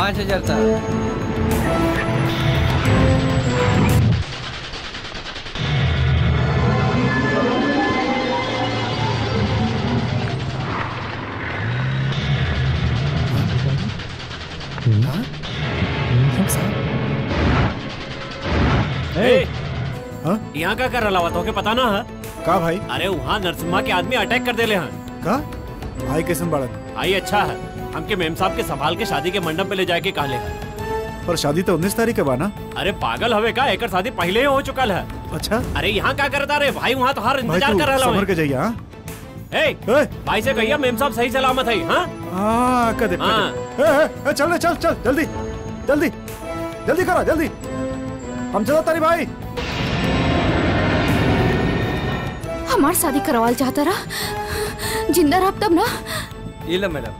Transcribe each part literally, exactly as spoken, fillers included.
पाँच हजार तक। यहाँ का कर रहा हुआ तो के पता ना है का भाई? अरे वहाँ नरसिम्हा के आदमी अटैक कर देले हैं। का भाई कैसन बाड़न? भाई अच्छा है, हमके मेम साहब के संभाल के शादी के मंडप पे ले जाके के कहले हैं। पर शादी तो उन्नीस तारीख के बा ना? अरे पागल हवे का, एकर शादी पहले ही हो चुकल है। अच्छा। अरे यहाँ क्या करता रे भाई, वहाँ तो हर इंतजार कर रहा संभर के जाइए। हाँ ए, भाई से कहिए मेम साहब सही सलामत है। हाँ हाँ कदे हाँ। चल चल चल जल्दी जल्दी जल्दी करो जल्दी, हम चलो तारी भाई। हमार शादी करवाल चाहता रहा, जिंदा रह तब ना। ये लो मैडम।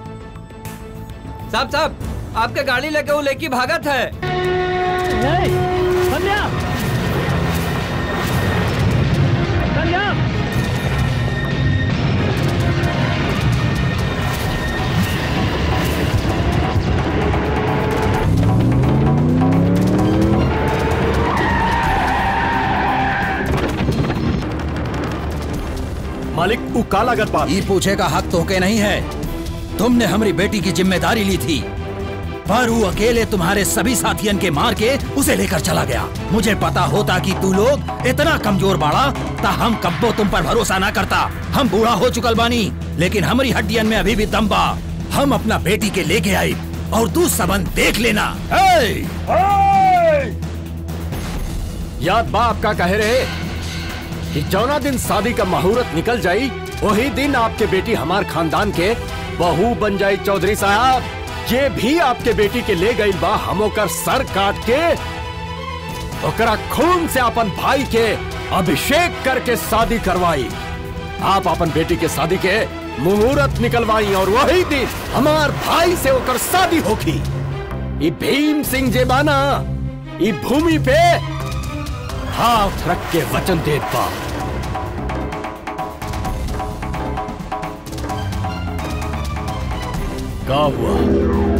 साहब साहब आपके गाड़ी लेके वो लेके भागत है। संध्या संध्या मालिक वो काला गत बात। ये पूछे का हक तो के नहीं है। तुमने हमारी बेटी की जिम्मेदारी ली थी, पर वो अकेले तुम्हारे सभी साथियन के मार के उसे लेकर चला गया। मुझे पता होता कि तू लोग इतना कमजोर बाड़ा ता हम कब्बो तुम पर भरोसा ना करता। हम बूढ़ा हो चुकल बानी, लेकिन हमारी हड्डियन में अभी भी दम बा। हम अपना बेटी के लेके आई और तू सबन देख लेना। ए! ए! याद बा आपका कहे रहे कि जौना दिन शादी का मुहूर्त निकल जाई वही दिन आपके बेटी हमार खानदान के बहू बन जाई। चौधरी साहब ये भी आपके बेटी के ले गई बा, हम ओकर सर काट के ओकरा खून से अपन भाई के अभिषेक करके शादी करवाई। आप अपन बेटी के शादी के मुहूर्त निकलवाई और वही दिन हमार भाई से ओकर शादी होगी। ये भीम सिंह जे बाना ये भूमि पे हाथ रख के वचन देत बा। का हुआ?